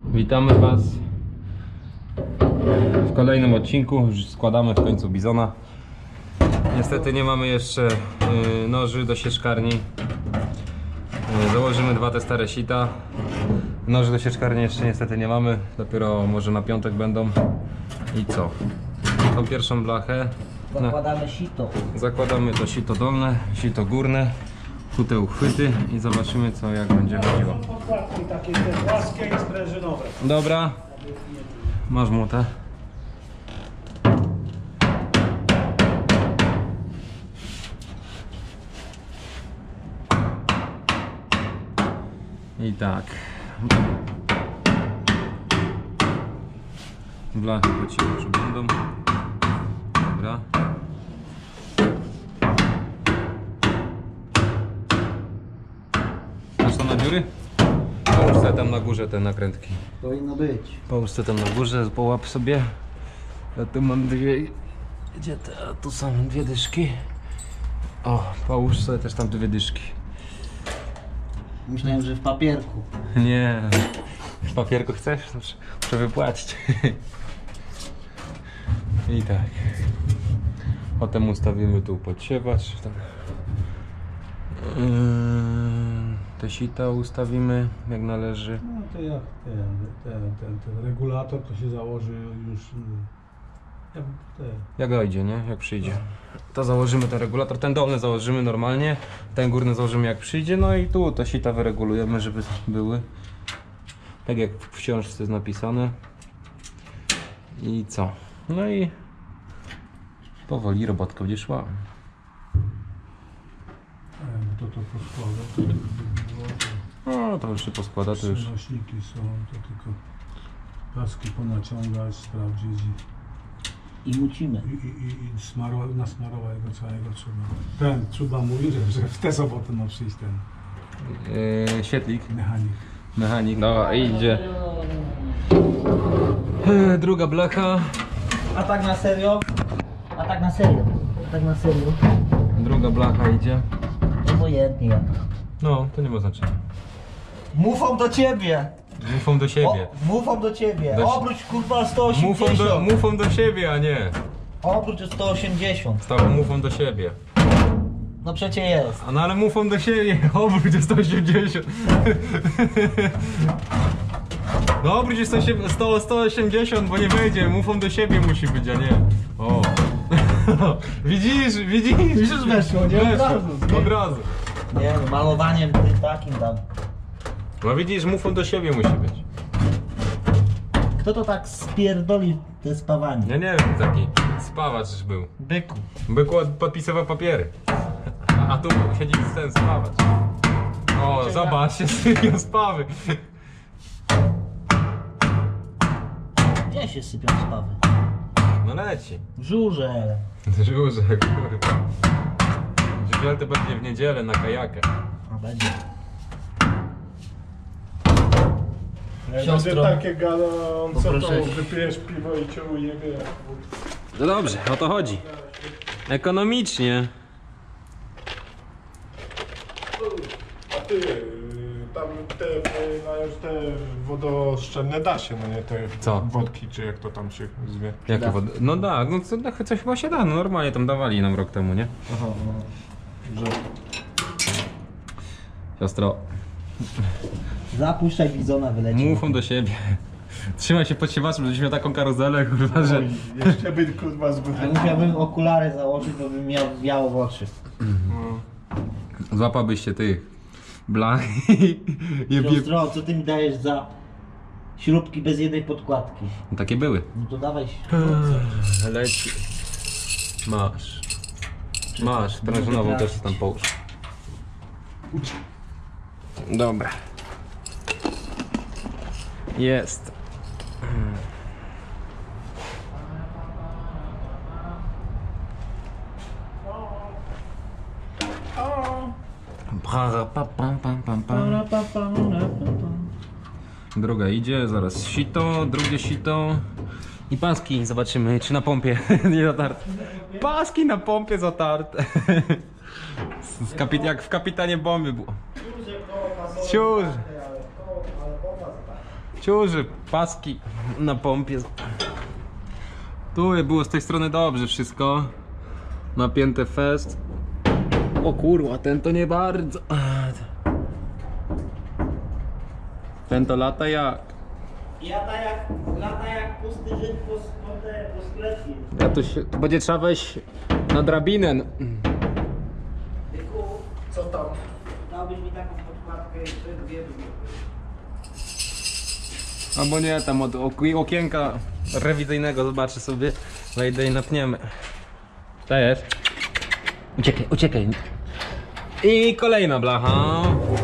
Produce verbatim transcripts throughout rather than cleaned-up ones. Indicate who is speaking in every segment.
Speaker 1: Witamy Was w kolejnym odcinku. Już składamy w końcu bizona. Niestety nie mamy jeszcze noży do sieczkarni. Założymy dwa te stare sita. Noży do sieczkarni jeszcze niestety nie mamy. Dopiero może na piątek będą. I co? Tą pierwszą blachę
Speaker 2: zakładamy sito.
Speaker 1: Zakładamy to sito dolne, sito górne. Tu te uchwyty i zobaczymy, co jak będzie chodziło.
Speaker 3: Są podkładki takie te płaskie i sprężynowe.
Speaker 1: Dobra. Masz młotę. I tak. Blachy po cichu będą. Dobra. Masz tam na dziury? Połóż sobie tam na górze te nakrętki.
Speaker 2: Powinno być.
Speaker 1: Połóż sobie tam na górze, połap sobie. Ja tu mam dwie... Gdzie te? A tu są dwie dyszki. O, połóż sobie też tam dwie dyszki.
Speaker 2: Myślałem, że w papierku.
Speaker 1: Nie. W papierku chcesz? To muszę wypłacić. I tak. Potem ustawimy tu podsiewacz. Tak. Yy, te sita ustawimy jak należy.
Speaker 3: No to jak ten, ten, ten, ten regulator to się założy już jak, ten.
Speaker 1: Jak dojdzie, nie? Jak przyjdzie. To założymy ten regulator. Ten dolny założymy normalnie. Ten górny założymy jak przyjdzie. No i tu to sita wyregulujemy, żeby były. Tak jak w książce jest napisane. I co? No i powoli robotka będzie szła.
Speaker 3: To to poskłada, to by było to.
Speaker 1: No to już się poskłada, to już.
Speaker 3: Przenośniki są, to tylko paski ponaciągać, sprawdzić
Speaker 2: I mucimy.
Speaker 3: i, i, i, i smarować, nasmarować go całego trzeba. Ten Czuba mówi, że, że w tę sobotę ma przyjść ten
Speaker 1: Yy, świetlik,
Speaker 3: mechanik.
Speaker 1: mechanik, no idzie. Yy, druga blacha.
Speaker 2: A tak na serio? A tak na serio? A tak na serio?
Speaker 1: Druga blacha idzie.
Speaker 2: Obojętnie jak.
Speaker 1: No, to nie ma znaczenia.
Speaker 2: Mufą do ciebie!
Speaker 1: Mufą do siebie.
Speaker 2: O, mufą do ciebie!
Speaker 1: Do-
Speaker 2: Obróć kurwa sto
Speaker 1: Mufą do,
Speaker 2: osiemdziesiąt!
Speaker 1: mufą do siebie, a nie.
Speaker 2: Obróć o sto osiemdziesiąt!
Speaker 1: Z taką mufą do siebie.
Speaker 2: No przecie jest.
Speaker 1: A no ale mufą do siebie, obróć o sto osiemdziesiąt. No obróć o sto, sto osiemdziesiąt, bo nie wejdzie, mufą do siebie musi być, a nie. O. Widzisz, widzisz?
Speaker 2: Już weszło, nie? Od razu.
Speaker 1: Od razu.
Speaker 2: Nie no, malowaniem tym takim tam.
Speaker 1: No widzisz, mufą do siebie musi być.
Speaker 2: Kto to tak spierdoli te spawanie?
Speaker 1: Ja nie wiem, taki spawacz był.
Speaker 2: Byku.
Speaker 1: Byku podpisywał papiery. A tu siedzi ten spawacz. O, zobacz, się sypią spawy.
Speaker 2: Gdzie się sypią spawy?
Speaker 1: No leci.
Speaker 2: W żurze.
Speaker 1: Żurze, kurwa. Żużel to będzie w niedzielę na kajakę.
Speaker 2: A będzie.
Speaker 3: Jak
Speaker 2: Siostro,
Speaker 3: będzie takie gadące, to
Speaker 2: poproszę.
Speaker 3: wypijesz piwo i cię ujebie jak wódka.
Speaker 1: No dobrze, o to chodzi. Ekonomicznie.
Speaker 3: A ty, yy, tam te, no już te wodoszczelne da się, no nie te
Speaker 1: Co?
Speaker 3: wodki, czy jak to tam się zwie.
Speaker 1: Jakie
Speaker 2: Da.
Speaker 1: wody? No tak, no co, coś chyba się da, no normalnie tam dawali nam rok temu, nie?
Speaker 2: Aha, no.
Speaker 3: Że
Speaker 1: Siostro,
Speaker 2: Zapuszczaj bizona, wyleci.
Speaker 1: mufą do siebie. Trzymaj się pod siewaczem, żebyś miał taką karuzelę, kurwa, że...
Speaker 3: jeszcze by kurwa zbyt.
Speaker 2: Jak musiałbym okulary założyć, to bym miał biało w oczy.
Speaker 3: No.
Speaker 1: Złapałbyś się tych blach i... i-
Speaker 2: Siostro, co ty mi dajesz za śrubki bez jednej podkładki?
Speaker 1: No, takie były.
Speaker 2: No to dawaj.
Speaker 1: Leci. Masz. Masz, sprężynową też tam połóż. Dobra. Jest. Pa, pa, pa, pa, pa, pa. Druga idzie, zaraz sito, drugie sito. I paski, zobaczymy czy na pompie nie zatarte. Paski na pompie zatarte. Z kapit jak w kapitanie bomby było. Ciur. ciuży, paski na pompie. Tu było z tej strony dobrze wszystko. Napięte fest. O kurwa, ten to nie bardzo. Ten to lata jak.
Speaker 2: Lata jak, lata jak pusty Żyd po, po, te, po sklepie.
Speaker 1: Ja tu, się, tu będzie trzeba wejść na drabinę.
Speaker 2: Tyku,
Speaker 3: Co tam?
Speaker 2: dałbyś mi taką podkładkę jeszcze dwie dwie.
Speaker 1: Albo nie, tam od oki- okienka rewizyjnego zobaczę sobie. Wejdę i napniemy. To jest. Uciekaj, uciekaj. I kolejna blacha.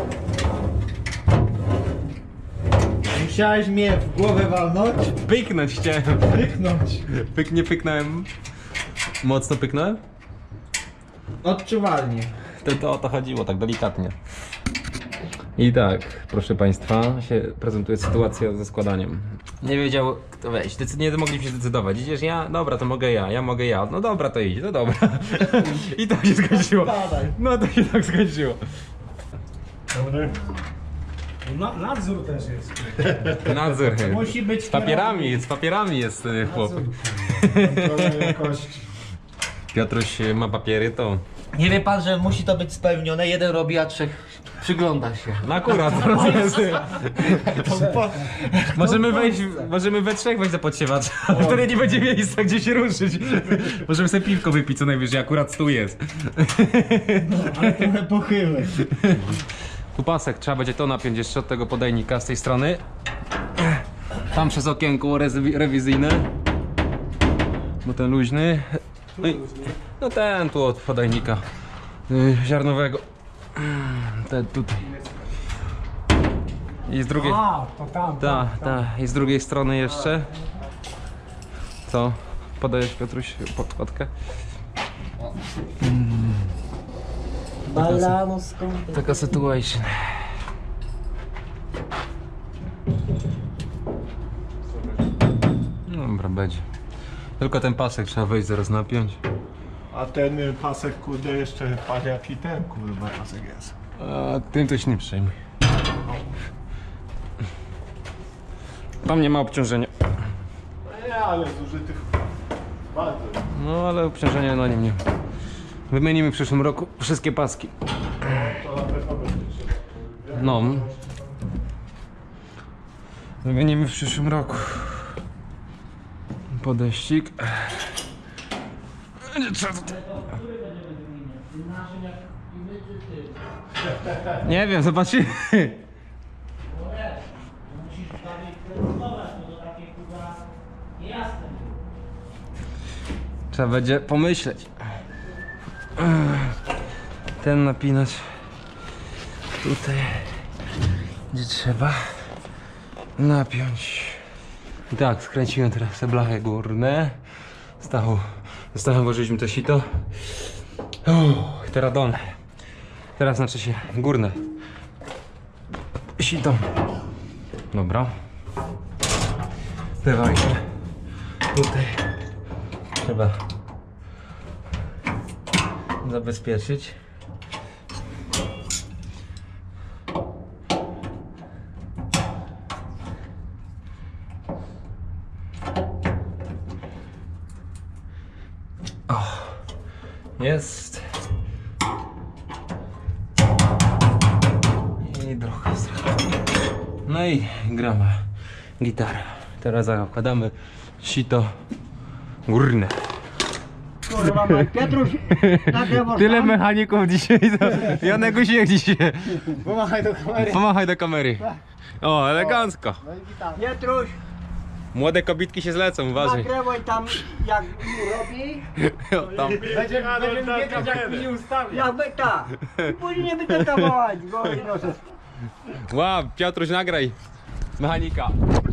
Speaker 2: Musiałeś mnie w głowę walnąć?
Speaker 1: Pyknąć cię.
Speaker 3: Pyknąć.
Speaker 1: Pyk, nie pyknąłem. Mocno pyknąłem?
Speaker 2: Odczuwalnie.
Speaker 1: To, to o to chodziło, tak delikatnie. I tak, proszę Państwa, się prezentuje sytuacja ze składaniem. Nie wiedział kto wejść, Decy- nie mogli się zdecydować. Idziesz ja? Dobra, to mogę ja, ja mogę ja. No dobra, to idź, no dobra. I tak się skończyło. No to się tak skończyło.
Speaker 3: Dobry.
Speaker 4: Na, nadzór też jest.
Speaker 1: Nadzór.
Speaker 4: Musi być
Speaker 1: Z papierami, z papierami jest y, chłop.
Speaker 3: Kontrola jakości.
Speaker 1: Piotruś y, ma papiery, to...
Speaker 2: Nie wie pan, że musi to być spełnione? Jeden robi, a trzech przygląda się.
Speaker 1: No akurat, rozumiem. Możemy wejść, możemy we trzech wejść za podsiewacza. Wtedy nie będzie miejsca gdzie się ruszyć. Możemy sobie piwko wypić co najwyżej, akurat stół jest.
Speaker 2: Ale trochę pochyły.
Speaker 1: Tu pasek, trzeba będzie to napiąć jeszcze od tego podajnika z tej strony. Tam przez okienko rewi- rewizyjne. Bo ten luźny. No, i, no ten tu od podajnika yy, ziarnowego. Ten tutaj. I z drugiej.
Speaker 4: A, to tam.
Speaker 1: Ta, ta. I z drugiej strony jeszcze. Co? Podajesz Piotruś podkładkę?
Speaker 2: Balano skąd?
Speaker 1: Taka sytuacja. Dobra, będzie. Tylko ten pasek trzeba wejść zaraz napiąć.
Speaker 3: A ten y, pasek, kurde, jeszcze parę jaki ten, kurwa, pasek jest.
Speaker 1: A tym to się nie przejmuj. Tam nie ma obciążenia.
Speaker 3: Nie, ale zużytych bardzo.
Speaker 1: No ale obciążenia na nim nie. Wymienimy w przyszłym roku wszystkie paski.
Speaker 3: To na pewno będzie trzeba.
Speaker 1: No. Wymienimy w przyszłym roku. Podejścik. Nie trzeba. Nie wiem, zobaczymy.
Speaker 2: Musisz bardziej kredytować, bo to takie kurwa niejasne.
Speaker 1: Trzeba będzie pomyśleć. Ten napinać tutaj, gdzie trzeba napiąć. I tak, skręciłem teraz te blachy górne. Stało, zostałem, włożyliśmy to sito. Uff, teraz dolne. Teraz znaczy się górne sito. Dobra. Dawajcie. Tutaj trzeba zabezpieczyć. O, jest. I druga strona. No i gramy gitara. Teraz zakładamy sito górne.
Speaker 2: Kurwa, Piotruś, nagrywasz
Speaker 1: Tyle
Speaker 2: tam?
Speaker 1: mechaników dzisiaj, to Janek Gusiek dzisiaj.
Speaker 2: Pomachaj do kamery.
Speaker 1: Pomachaj do kamery. O, elegancko.
Speaker 2: Piotruś,
Speaker 1: Młode kobitki się zlecą, uważaj.
Speaker 2: nagrywaj tam jak robi.
Speaker 1: O, tam.
Speaker 4: Będziemy, będziemy wiedzieć jak mi ustawiać.
Speaker 2: Jakby ta. I później nie będę dawać, bo proszę.
Speaker 1: Wow, Piotruś, nagraj mechanika.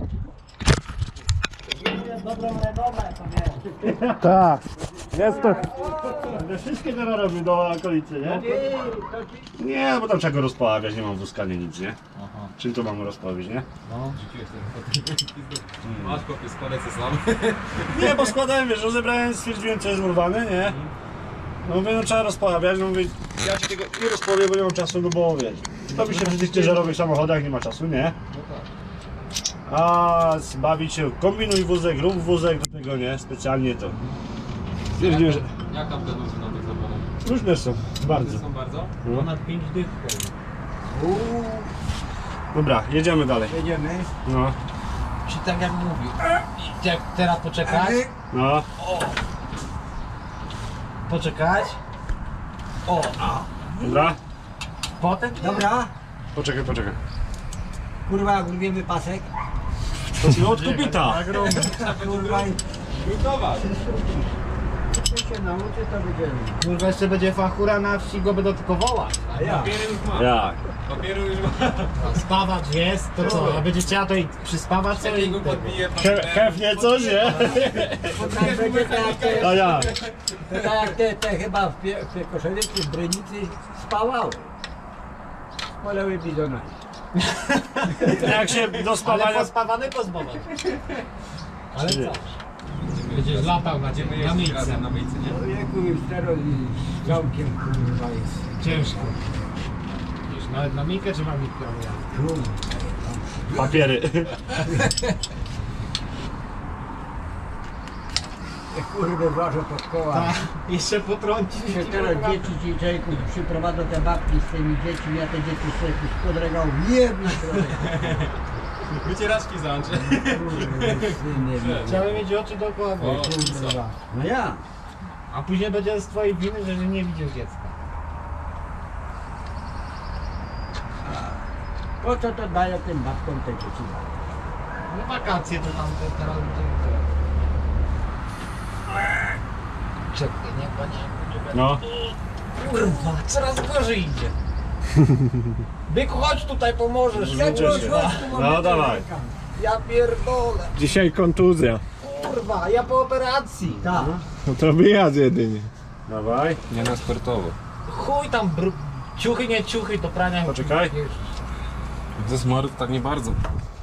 Speaker 2: Dobrą renomę to miałem.
Speaker 3: Tak. Jest to. Ale wszystkie teraz robię do okolicy, nie?
Speaker 2: Ty, to ci...
Speaker 3: Nie, bo tam czego rozpławiać, nie mam w skali nic, nie? Czym to mam rozpławić, nie?
Speaker 1: Masz kopię, składaj co sam.
Speaker 3: Nie, bo składałem, wiesz, rozebrałem, stwierdziłem, co jest urwane, nie? No mówię, no trzeba rozpławiać, no mówię, ja ci tego nie rozpławię, bo nie mam czasu, no bo wiesz, to mi się przy tych ciężarowych samochodach nie ma czasu, nie? A bawić się, kombinuj wózek, rób wózek do tego, nie? Specjalnie to. Stwierdziłem, że
Speaker 1: Jak tam te nuty na tych zawodach?
Speaker 3: różne są, bardzo.
Speaker 1: Są bardzo?
Speaker 3: No.
Speaker 2: Ponad pięć dych.
Speaker 3: Dobra, jedziemy dalej.
Speaker 2: Jedziemy.
Speaker 3: No,
Speaker 2: Czy tak jak mówił. Jak teraz poczekać.
Speaker 3: no.
Speaker 2: Poczekać. O.
Speaker 3: Dobra.
Speaker 2: Potem. Dobra.
Speaker 3: Poczekaj, poczekaj.
Speaker 2: Kurwa, jak urwiemy pasek.
Speaker 3: To jest od kubita.
Speaker 2: Kurwa.
Speaker 1: Lutować!
Speaker 2: się nauczy, to będzie.
Speaker 5: Kurwa, jeszcze będzie fachura na wsi, go będą tylko wołać.
Speaker 2: A ja.
Speaker 1: Papiery już ma.
Speaker 3: Jak?
Speaker 1: Papieru już ma.
Speaker 5: Spawacz jest, to co? A będzie chciała to i przyspawać co
Speaker 1: Lepiej
Speaker 5: i...
Speaker 1: go podbije.
Speaker 3: He, Hefnie coś, nie?
Speaker 2: Tak będzie tak jak te,
Speaker 3: A ja.
Speaker 2: tak jak te, te chyba w, pie, w Piekoszeli czy w Brynicy spawały. Poleły bizona.
Speaker 3: Jak się do
Speaker 5: Ale
Speaker 3: spawania...
Speaker 5: pospawany pozbawać. Ale
Speaker 3: Nie.
Speaker 5: co? Będziesz latał na, na miejsce.
Speaker 1: Na myjce, nie?
Speaker 2: Jak mówił staro z gałkiem, kurwa jest.
Speaker 5: Ciężko. Wiesz, nawet na mikę czy na mikę?
Speaker 2: Kurwa.
Speaker 3: Papiery.
Speaker 2: Kurde, ważę pod koła.
Speaker 5: Tak, jeszcze potrącić.
Speaker 2: Się teraz dzieci dziecięku przyprowadzą te babki z tymi dziećmi, ja te dzieci sobie tu spod regału jedna trochę.
Speaker 1: Wycieraczki załączę.
Speaker 2: Kurde, syny.
Speaker 5: Chciałem mieć oczy dookoła głowy.
Speaker 1: O,
Speaker 2: Kurwa. No ja.
Speaker 5: A później będzie z twojej winy, że nie widzisz dziecka.
Speaker 2: Po co to daje tym babkom te dzieci?
Speaker 5: No wakacje to tam te, teraz będzie... Czekaj, nie panie.
Speaker 3: No.
Speaker 5: Kurwa, coraz gorzej idzie. Byku, chodź tutaj, pomożesz.
Speaker 3: Zmęczę się. No dawaj.
Speaker 5: Ja pierdolę.
Speaker 6: Dzisiaj kontuzja.
Speaker 5: Kurwa, ja po operacji.
Speaker 2: Tak.
Speaker 6: No to wyjazd jedynie.
Speaker 3: Dawaj.
Speaker 1: Nie na sportowo.
Speaker 5: Chuj tam, br- ciuchy, nie ciuchy, do prania.
Speaker 3: Poczekaj.
Speaker 1: Ze smaru tak nie bardzo.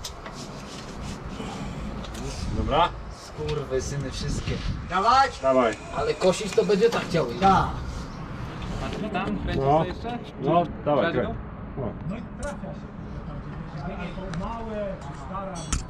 Speaker 3: Dobra.
Speaker 5: Kurwy, syny wszystkie.
Speaker 2: Dawać?
Speaker 3: Dawaj.
Speaker 5: Ale kosić to będzie tak chciały.
Speaker 2: Tak.
Speaker 1: Patrzymy tam? Kręcisz
Speaker 3: No.
Speaker 1: to jeszcze?
Speaker 3: No, dawaj.
Speaker 1: Grać go?
Speaker 3: No.
Speaker 4: No i trafia się. Małe czy stara.